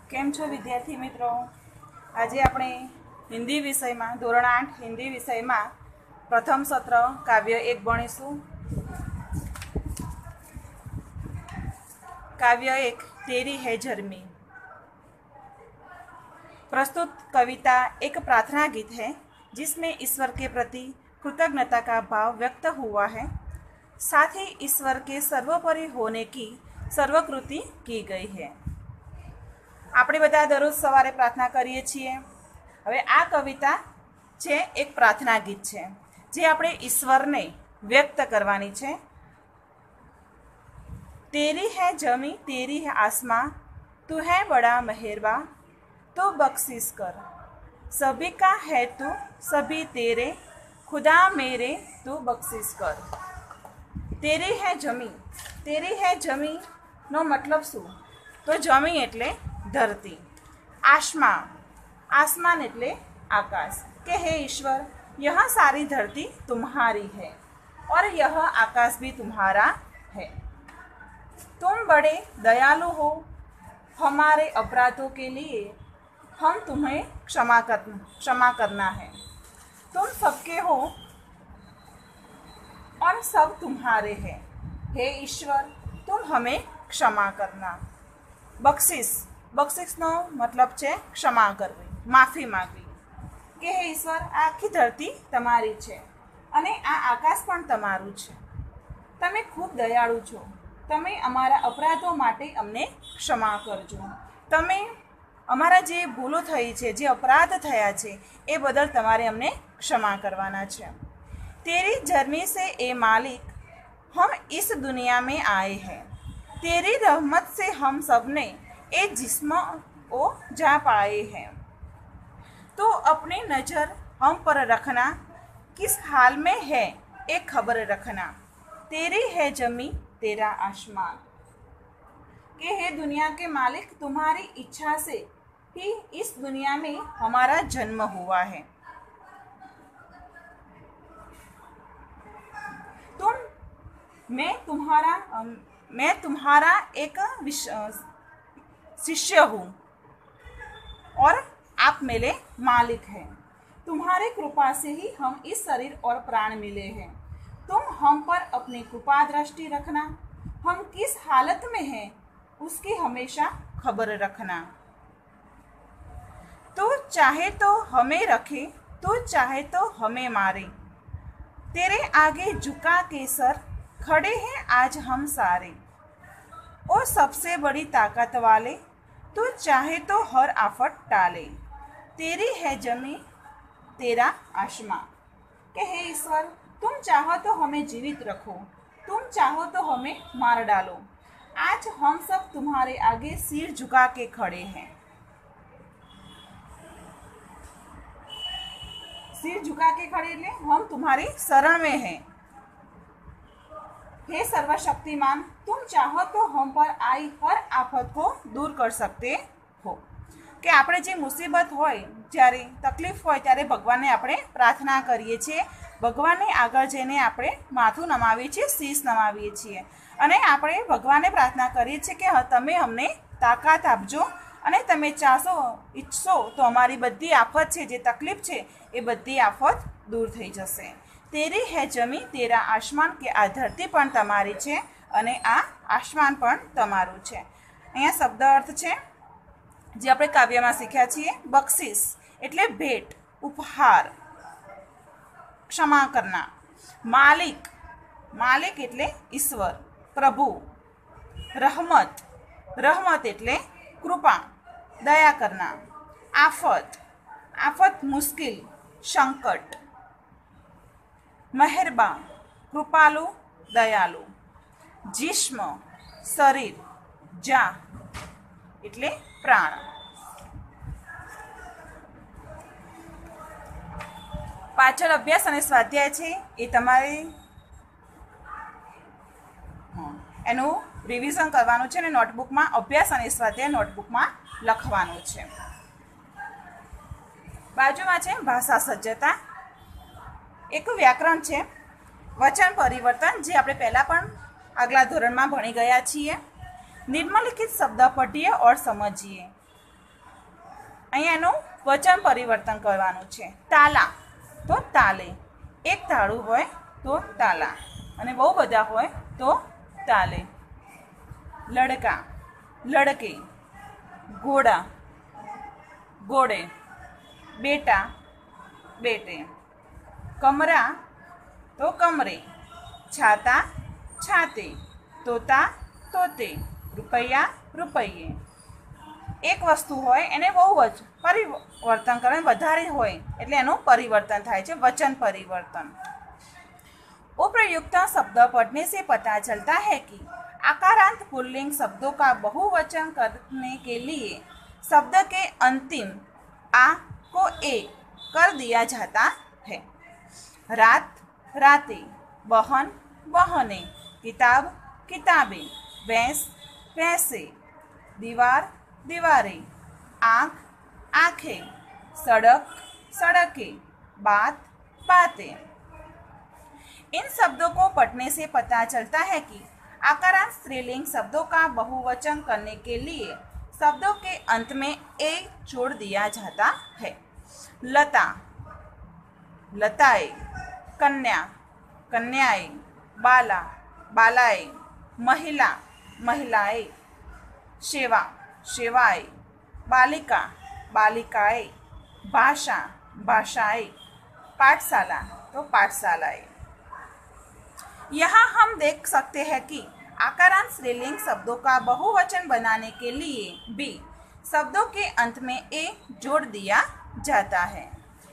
કેમ છો વિદ્યાર્થી મિત્રો? આજે આપણે હિન્દી વિષયમાં ધોરણ 8 હિન્દી વિષયમાં પ્રથમ સત્ર કાવ્ય 1 ભણીશું। काव्य 1 तेरी है झरमी। प्रस्तुत कविता एक प्रार्थना गीत है जिसमें ईश्वर के प्रति कृतज्ञता का भाव व्यक्त हुआ है, साथ ही ईश्वर के सर्वोपरि होने की सर्वकृति की गई है। આપણે બધા દરરોજ સવારે પ્રાર્થના કરીએ છીએ। હવે આ કવિતા છે એક પ્રાર્થના ગીત છે જે આપણે ઈશ્વરને વ્યક્ત કરવાની છે। तेरी है जमी तेरी है आसमां, तू है बड़ा मेहरबा, तो बख्शिश कर। सभी का है तू सभी तेरे, खुदा मेरे तू बख्शिश कर। तेरी है जमी नो मतलब शू? तो जमी एटले धरती, आसमां आसमान एटले आकाश। के हे ईश्वर, यह सारी धरती तुम्हारी है और यह आकाश भी तुम्हारा है। तुम बड़े दयालु हो, हमारे अपराधों के लिए हम तुम्हें क्षमा करना है। तुम सबके हो और सब तुम्हारे हैं। हे ईश्वर, तुम हमें क्षमा करना। बख्शिश बख्शिशनो मतलब છે ક્ષમા કરવી, માફી માગવી। કે હે ઈશ્વર, આખી ધરતી તમારી છે અને આ આકાશ પણ તમારું છે। તમે ખૂબ દયાળુ છો, તમે અમારા અપરાધો માટે અમને ક્ષમા કરજો। તમે અમારા જે ભૂલો થઈ છે, જે અપરાધ થયા છે એ બદલ તમારે અમને ક્ષમા કરવાના છે। તેરી झरमी से ए मालिक हम इस दुनिया में आए हैं, तेरी रहमत से हम सब ने ए जिस्म ओ जा पाए हैं। तो अपनी नज़र हम पर रखना, किस हाल में है एक खबर रखना। तेरी है जमी तेरा आसमान। के हे दुनिया के मालिक, तुम्हारी इच्छा से ही इस दुनिया में हमारा जन्म हुआ है। मैं तुम्हारा एक शिष्य हूँ और आप मेरे मालिक हैं। तुम्हारी कृपा से ही हम इस शरीर और प्राण मिले हैं। तुम हम पर अपनी कृपा दृष्टि रखना, हम किस हालत में हैं उसकी हमेशा खबर रखना। तो चाहे तो हमें रखे, तो चाहे तो हमें मारे, तेरे आगे झुका के सर खड़े हैं आज हम सारे। ओ सबसे बड़ी ताकत वाले, तो चाहे तो हर आफत टाले। तेरी है जमी तेरा आसमां। के हे ईश्वर, तुम चाहो तो हमें जीवित रखो, तुम चाहो तो हमें मार डालो, आज हम सब तुम्हारे आगे सिर झुका के खड़े हैं। सिर झुका के खड़े ले हम तुम्हारी शरण में हैं। हे सर्वशक्तिमान, तुम चाहो तो हम पर आई हर आफत को दूर कर सकते हो। કે આપણે જે મુસીબત હોય, જ્યારે તકલીફ હોય ત્યારે ભગવાનને આપણે પ્રાર્થના કરીએ છીએ, ભગવાનને આગળ જઈને આપણે માથું નમાવીએ છીએ, શીશ નમાવીએ છીએ અને આપણે ભગવાનને પ્રાર્થના કરીએ છીએ કે તમે અમને તાકાત આપજો અને તમે ઈચ્છો તો અમારી બધી આફત છે, જે તકલીફ છે એ બધી આફત દૂર થઈ જશે। તેરી હે જમી તેરા આસમાન, કે આ ધરતી પણ તમારી છે અને આ આસમાન પણ તમારું છે। અહીંયા શબ્દ અર્થ છે જે આપણે કાવ્યમાં શીખ્યા છીએ। બક્ષિસ એટલે ભેટ, ઉપહાર, ક્ષમા કરना। માલિક માલિક એટલે ઈશ્વર, પ્રભુ। रहमत रहमत એટલે કૃપા, દયા કરना। આફત આફત મુશ્किल, સંકટ। मेहरबा कृपालु, दयालु। जिस्म शरीर, जा એટલે प्राण। પાછળ અભ્યાસ અને સ્વાધ્યાય છે એ તમારે એનું રિવિઝન કરવાનું છે અને નોટબુકમાં અભ્યાસ અને સ્વાધ્યાય નોટબુકમાં લખવાનું છે। બાજુમાં છે ભાષા સજ્જતા, એક વ્યાકરણ છે, વચન પરિવર્તન જે આપણે પહેલાં પણ આગલા ધોરણમાં ભણી ગયા છીએ। निम्नलिखित शब्द पढ़िए और समझिए। અહીંયા એનું વચન પરિવર્તન કરવાનું છે. તાલા તો તાલે, એક તાળું હોય તો તાલા, અને બહુ બધા હોય તો તાલે. લડકા લડકે, ઘોડા ઘોડે, બેટા બેटे, कमरा तो कमरे, छाता छाते, तोता तोते, रुपया रुपये. एक वस्तु होय एने बहु ज परिवर्तन करे, वधारे होय एटले एनुं परिवर्तन थाय छे, वचन परिवर्तन. उपर्युक्त शब्द पढ़ने से पता चलता है कि आकारांत पुल्लिंग शब्दों का बहुवचन करने के लिए शब्द के अंतिम आ को ए कर दिया जाता है. रात राते, बहन बहने, किताब किताबें, भैंस भैंसे, दीवार दीवारें, आँख आँखें, सड़क सड़कें, बात बातें. इन शब्दों को पढ़ने से पता चलता है कि आकारांत स्त्रीलिंग शब्दों का बहुवचन करने के लिए शब्दों के अंत में ए जोड़ दिया जाता है. लता लताएं, कन्या कन्याएं, बाला बालाएं, महिला महिलाएं, सेवा सेवाएं, बालिका बालिकाएं, भाषा भाषाएं, पाठशाला तो पाठशालाएं. यहाँ हम देख सकते हैं कि आकारांत स्त्रीलिंग शब्दों का बहुवचन बनाने के लिए भी शब्दों के अंत में ए जोड़ दिया जाता है.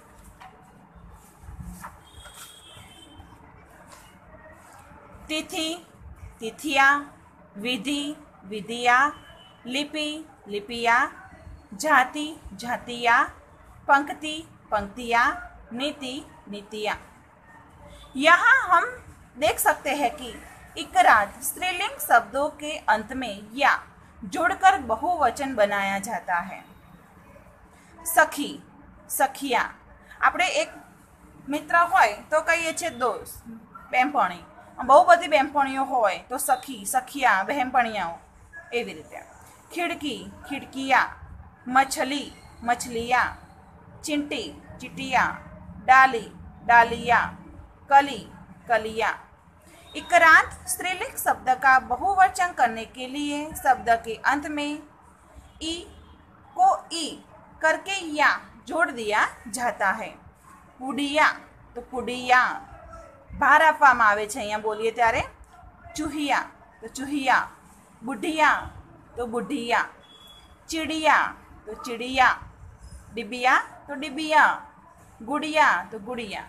तिथि तिथिया, विधि विधिया, लिपि लिपिया, जाति जातिया, पंक्ति पंक्तियाँ, नीति नीतियाँ. यहाँ हम देख सकते हैं कि इकरात स्त्रीलिंग शब्दों के अंत में या जोड़कर बहुवचन बनाया जाता है. सखी सखिया, આપણે એક મિત્ર હોય તો કહીએ છીએ દોસ્ત, બેનપણી. બહુ બધી બેનપણીઓ હોય તો સખી સખિયા, બહેનપણીયાઓ, એવી રીતે. ખિડકી ખિડકિયા, મછલી મછલિયા, ચીંટી ચીંટિયા, डाली डालिया, कली कलिया. इकरांत स्त्रीलिंग शब्द का बहुवचन करने के लिए शब्द के अंत में ई को ई करके या जोड़ दिया जाता है. पुडिया तो पुडिया, भार आपवामां आवे छे अहींया बोलीए त्यारे. चूहिया तो चूहिया, बुढ़िया तो बुढ़िया, चिड़िया तो चिड़िया, डिबिया तो डिबिया, गुड़िया तो गुड़िया.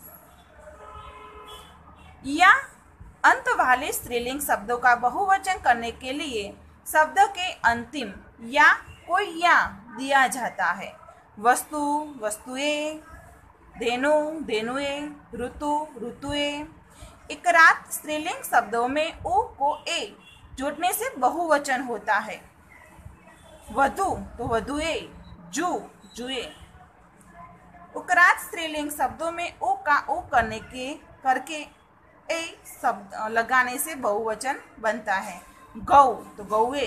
या अंत वाले स्त्रीलिंग शब्दों का बहुवचन करने के लिए शब्द के अंतिम या कोई या दिया जाता है. वस्तु वस्तुएं, धेनु धेनुए, ऋतु ऋतुए. इकरात स्त्रीलिंग शब्दों में ओ को ए जोड़ने से बहुवचन होता है. वधु तो वधुए, जू जुए. उकरात स्त्रीलिंग शब्दों में ओ का ओ करके ए शब्द लगाने से बहुवचन बनता है. गौ तो गौए.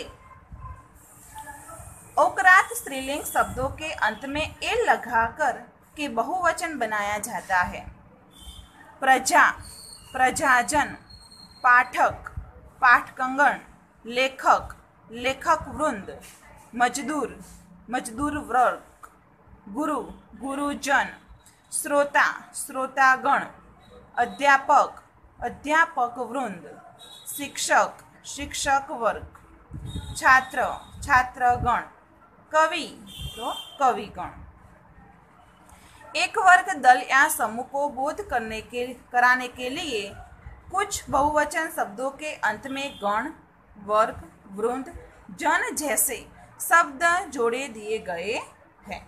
उकरात स्त्रीलिंग शब्दों के अंत में ए लगाकर के बहुवचन बनाया जाता है. प्रजा प्रजाजन, पाठक पाठकगण, लेखक लेखक वृंद, मजदूर मजदूर वर्ग, गुरु गुरुजन, श्रोता श्रोतागण, अध्यापक अध्यापक वृंद, शिक्षक शिक्षक वर्ग, छात्र छात्रगण, कवि तो कविगण. एक वर्ग दल या समूह को बोध कराने के लिए कुछ बहुवचन शब्दों के अंत में गण वर्ग वृंद जन जैसे शब्द जोड़े दिए गए हैं.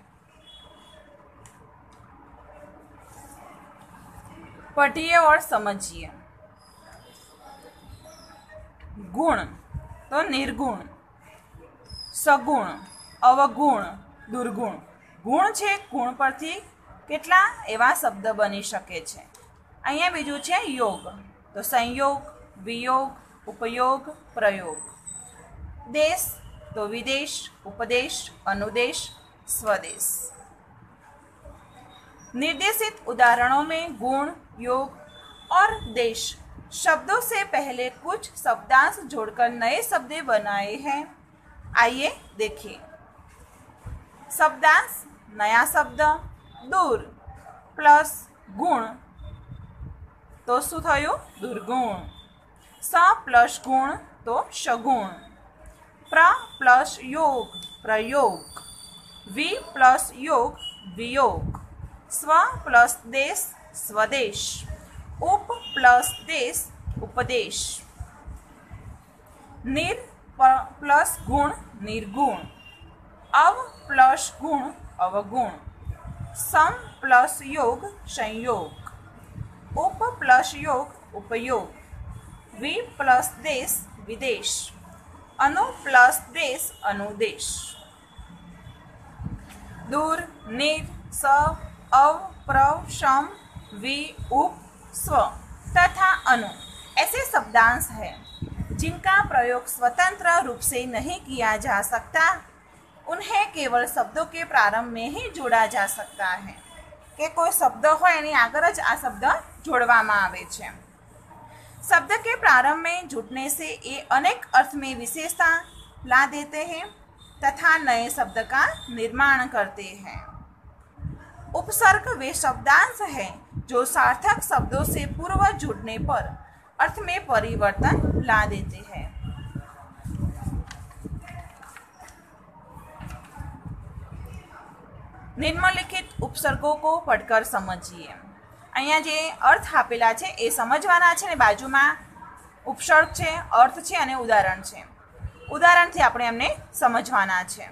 पढ़िए और समझिए. गुण तो निर्गुण, सगुण अवगुण, दुर्गुण. गुण छे, गुण परथी કેટલા એવા શબ્દ બની શકે છે. અહીંયા બીજું છે योग, તો સંयोग વિયોગ, उपयोग प्रयोग. देश तो विदेश, उपदेश अनुदेश, स्वदेश। निर्देशित उदाहरणों में गुण, योग और देश शब्दों से पहले कुछ शब्दांश जोड़कर नए शब्द बनाए हैं। आइए देखिए। शब्दांश नया शब्द दूर प्लस गुण तो શું થયું? दुर्गुण। स प्लस गुण तो शगुण। प्र प्लस योग प्रयोग। वि प्लस योग वियोग। स्व प्लस देश स्वदेश। उप प्लस देश उपदेश। निर प्लस गुण निर्गुण। अव प्लस गुण अवगुण। सम प्लस योग संयोग। उप प्लस योग उपयोग। वि प्लस देश विदेश। अनु प्लस देश अनुदेश। दूर, निर, स, अव, प्रव, सम, वि, उप, स्व तथा अनु ऐसे शब्दांश हैं जिनका प्रयोग स्वतंत्र रूप से नहीं किया जा सकता। उन्हें केवल शब्दों के प्रारंभ में ही जोड़ा जा सकता है कि कोई शब्द हो एनी आगर ज आ शब्द जोड़वामां आवे छे। शब्द के प्रारंभ में जुड़ने से ये अनेक अर्थ में विशेषता ला देते हैं तथा नए शब्द का निर्माण करते हैं। उपसर्ग वे शब्दांश हैं जो सार्थक शब्दों से पूर्व जुड़ने पर अर्थ में परिवर्तन ला देते हैं। निम्नलिखित उपसर्गों को पढ़कर समझिए। अहींया जे अर्थ आपेला छे ए समझवाना छे ने बाजुमां उपसर्ग छे, अर्थ छे अने उदाहरण छे। उदाहरणथी आपणे एमने समझवाना छे।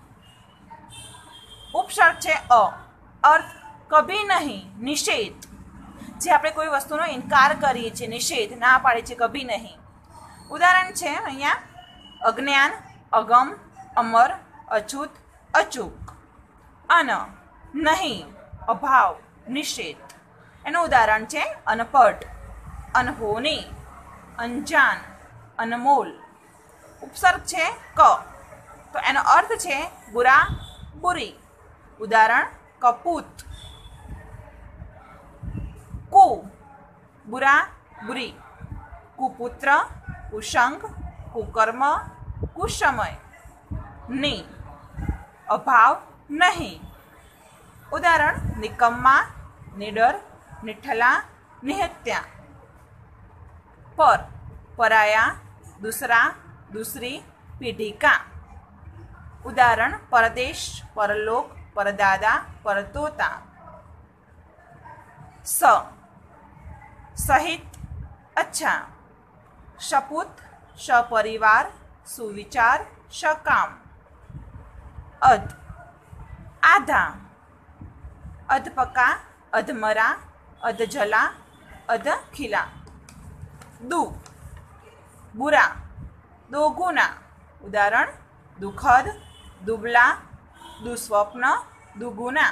उपसर्ग छे अ, अर्थ कभी नहीं निषेध। जे आपणे कोई वस्तुनो इनकार करीए छे, निषेध ना पाडे छे कभी नहीं। उदाहरण छे अहींया अज्ञान अगम अमर अछूत अचूक। अन नहीं अभाव निषेध। एनु उदाहरण छे अनपढ़ अनहोनी अनजान अनमोल। उपसर्ग छे क तो एनो अर्थ छे बुरा बुरी। उदाहरण कपूत। कु बुरा बुरी। कुपुत्र कुसंग कुकर्म कुसमय। नि अभाव नहीं। उदाहरण निकम्मा निडर निठला निहत्या। पर पराया दूसरा दूसरी पीढ़ी का। उदाहरण परदेश परलोक परदादा परतोता। स सहित अच्छा। शपूत सपरिवार सुविचार सकाम। अध आधा। अधपका अधमरा अधजला अधखिला। दु बुरा दोगुना। उदाहरण दुखद दुबला दुस्वप्न दुगुना।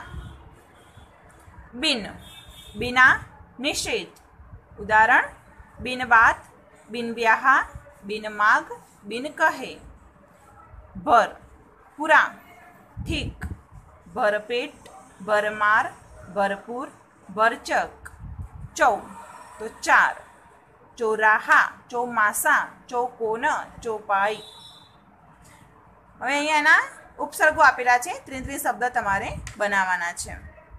बिन बिना निषेध। उदाहरण बिन बात बिन ब्याहा बिन माग बिन कहे। भर पूरा ठीक। भरपेट भरमार भरपूर भरचक। चौ तो चार। चौराहा चौमासा चौकोन चौपाई। हवे अहींयाना उपसर्गो आपेला छे। 3 शब्द तमारे बनावाना छे।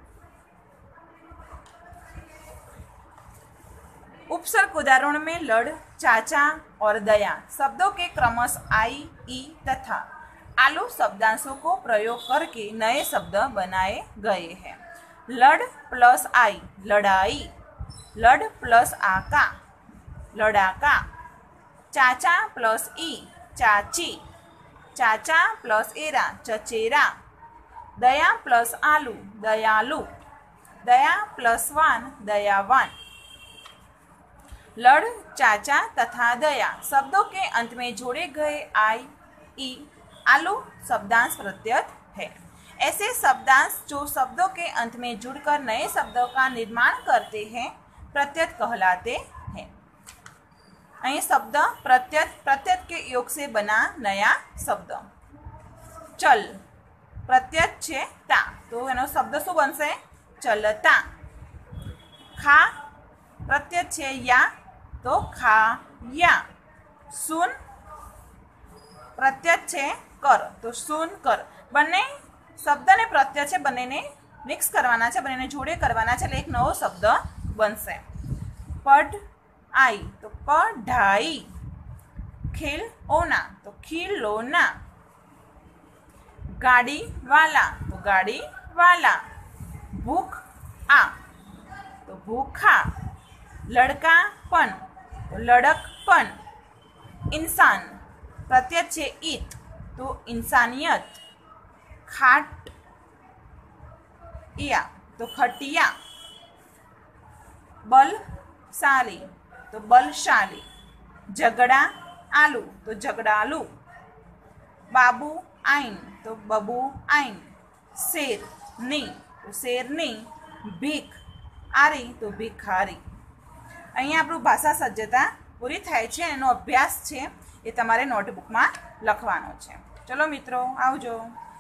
उपसर्ग उदाहरण में लड़ चाचा और दया शब्दों के क्रमशः आई ई तथा आलू शब्दांशों को प्रयोग करके नए शब्द बनाए गए हैं। लड़ प्लस आई लड़ाई। लड़ प्लस आका लड़ाका। चाचा प्लस ई चाची। चाचा प्लस एरा चचेरा। दया प्लस आलू दयालु। दया प्लस वान दयावान। लड़ चाचा तथा दया शब्दों के अंत में जोड़े गए आई ई आलू शब्दांश प्रत्यय है। ऐसे शब्दांश जो शब्दों के अंत में जुड़कर नए शब्दों का निर्माण करते हैं प्रत्यय कहलाते हैं। અહીં शब्द प्रत्यय के योग से बना नया शब्द। चल પ્રત્યય છે તા, તો એનો શબ્દ શું બનશે? ચલતા. ખા પ્રત્યય છે યા, તો ખાયા. સુન પ્રત્યય છે કર, તો સુન કર. બંને શબ્દ ને પ્રત્યય છે, બંનેને મિક્સ કરવાના છે, બંનેને જોડે કરવાના છે, એટલે એક નવો શબ્દ બનશે. પઢાઈ તો પઢાઈ. ખિલૌના તો ખિલોના. ગાડી વાલા તો ગાડી વાલા. ભૂખ આ તો ભૂખા. લડકા પણ તો લડકપન. ઇન્સાન પ્રત્યય છે ઈત, તો ઇન્સાનિયત. ખાટિયા તો ખટિયા. બલશાલી તો બલશાલી. ઝઘડા આલુ તો ઝઘડાલુ. બાબુ આઈન તો બબુ આઈન. શેરની તો શેરની. ભીખ આરી તો ભિખારી. અહીંયા આપણું ભાષા સજ્જતા પૂરી થાય છે. એનો અભ્યાસ છે એ તમારે નોટબુકમાં લખવાનો છે. ચલો મિત્રો, આવજો.